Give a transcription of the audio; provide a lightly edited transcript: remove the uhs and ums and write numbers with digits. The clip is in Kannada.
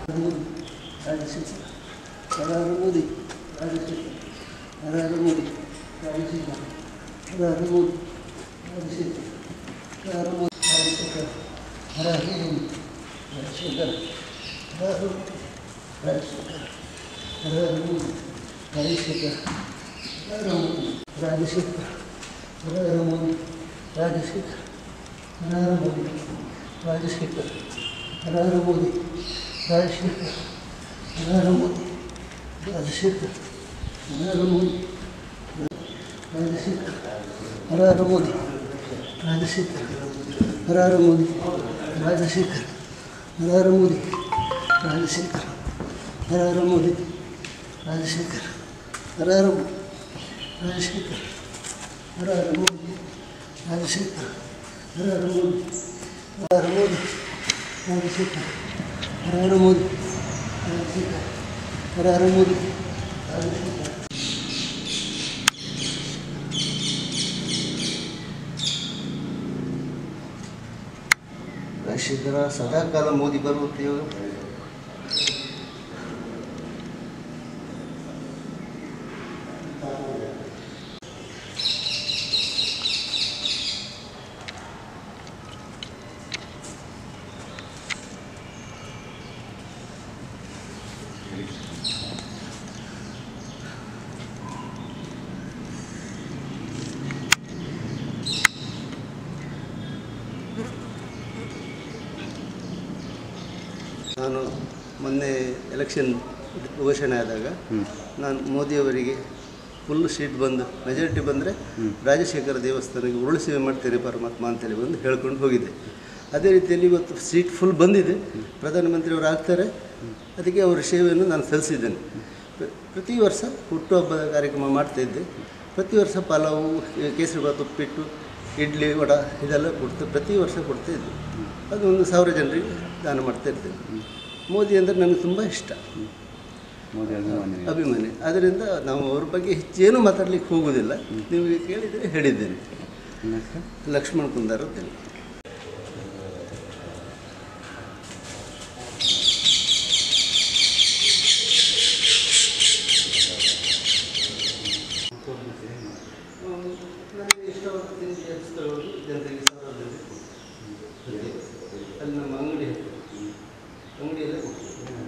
नरेंद्र मोदी राजशेखर नरेंद्र मोदी राजशेखर नरेंद्र मोदी राजशेखर नरेंद्र मोदी राजशेखर नरेंद्र मोदी राजशेखर नरेंद्र मोदी राजशेखर राजशेखर नरेंद्र मोदी राजशेखर नरेंद्र मोदी राजशेखर नरेंद्र मोदी राजशेखर नरेंद्र मोदी राजशेखर नरेंद्र मोदी राजशेखर नरेंद्र मोदी राजशेखर नरेंद्र मोदी राजशेखर नरेंद्र मोदी राजशेखर नरेंद्र मोदी राजशेखर नरेंद्र राजशेखर नरेंद्र मोदी राजशेखर नरेंद्र मोदी राजशेखर नरेंद्र मोदी राजशेखर नरेंद्र मोदी राजशेखर ರಾಜಶೇಖರ ಸದಾಕಾಲ ಮೋದಿ ಬರುವಂತ ಯೋಗ ನಾನು ಮೊನ್ನೆ ಎಲೆಕ್ಷನ್ ಘೋಷಣೆ ಆದಾಗ ನಾನು ಮೋದಿಯವರಿಗೆ ಫುಲ್ ಸೀಟ್ ಬಂದು ಮೆಜಾರಿಟಿ ಬಂದರೆ ರಾಜಶೇಖರ ದೇವಸ್ಥಾನಕ್ಕೆ ಉರುಳು ಸೇವೆ ಮಾಡ್ತೇನೆ ಪರಮಾತ್ಮ ಅಂತೇಳಿ ಬಂದು ಹೇಳ್ಕೊಂಡು ಹೋಗಿದ್ದೆ. ಅದೇ ರೀತಿಯಲ್ಲಿ ಇವತ್ತು ಸೀಟ್ ಫುಲ್ ಬಂದಿದೆ, ಪ್ರಧಾನಮಂತ್ರಿಯವರು ಆಗ್ತಾರೆ, ಅದಕ್ಕೆ ಅವರ ಸೇವೆಯನ್ನು ನಾನು ಸಲ್ಲಿಸಿದ್ದೇನೆ. ಪ್ರತಿ ವರ್ಷ ಹುಟ್ಟುಹಬ್ಬದ ಕಾರ್ಯಕ್ರಮ ಮಾಡ್ತಾಯಿದ್ದೆ. ಪ್ರತಿ ವರ್ಷ ಪಲಾವು, ಕೇಸರಿಬಾತ್, ಉಪ್ಪಿಟ್ಟು, ಇಡ್ಲಿ, ವಡ ಇದೆಲ್ಲ ಪ್ರತಿ ವರ್ಷ ಕೊಡ್ತಾಯಿದ್ದೆ. ಅದು 1000 ಜನರಿಗೆ ದಾನ ಮಾಡ್ತಾಯಿರ್ತೇನೆ. ಮೋದಿ ಅಂದರೆ ನನಗೆ ತುಂಬ ಇಷ್ಟ, ಮೋದಿ ಅಭಿಮಾನಿ. ಆದ್ದರಿಂದ ನಾವು ಅವ್ರ ಬಗ್ಗೆ ಹೆಚ್ಚೇನು ಮಾತಾಡಲಿಕ್ಕೆ ಹೋಗೋದಿಲ್ಲ. ನೀವು ಕೇಳಿದರೆ ಹೇಳಿದ್ದೇನೆ. ಲಕ್ಷ್ಮಣ್ ಕುಂದಾರ್ ಅಂತೇಳಿ.